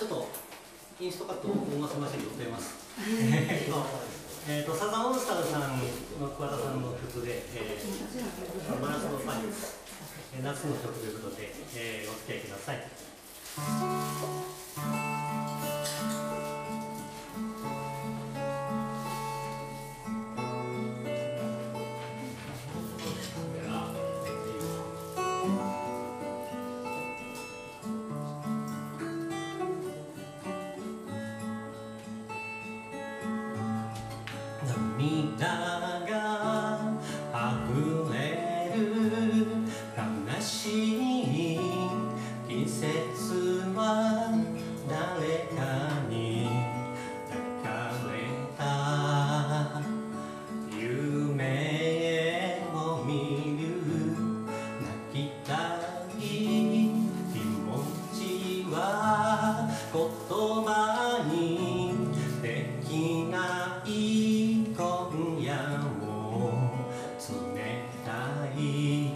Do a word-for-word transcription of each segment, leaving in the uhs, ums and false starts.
っとインストカットを思わせませんと歌います。えっとサザンオールスターズさんの桑田さんの曲で、えー、真夏のパリです。夏の曲ということで、えー、お付き合いください。涙が溢れる悲しい季節は誰かに抱かれた夢を見る泣きたい気持ちは言葉にできない今夜も冷たい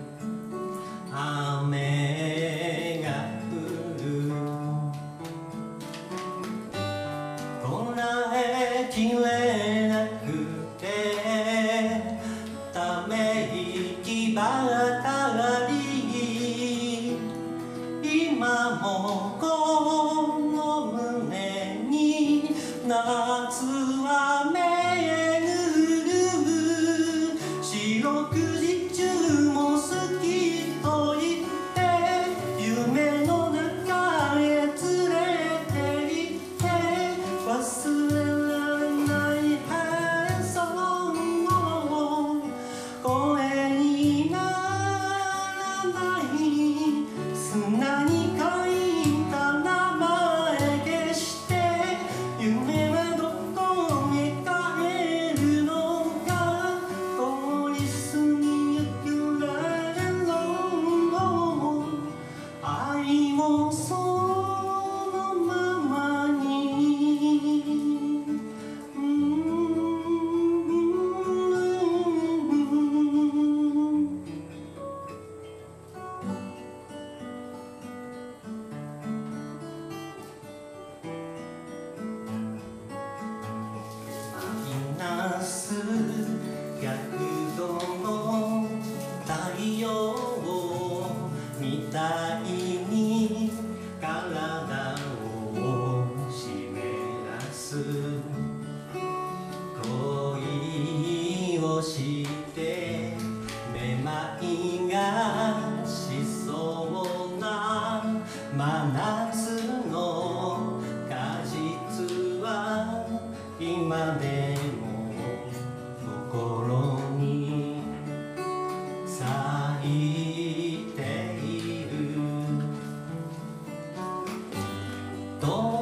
雨が降るこらえきれなくてため息ばかり今もこの胸に夏は巡る四六時中も好きと言って夢の中へ連れて行って忘れられないハレソンを声にならない砂に書いた名前消して夢はどこへ帰るのか通り過ぎゆくられろ愛をそのままにマイナスひゃくどの太陽みたいに体を湿らす恋をしてめまいがしそうな真夏の果実は今でも心に咲いている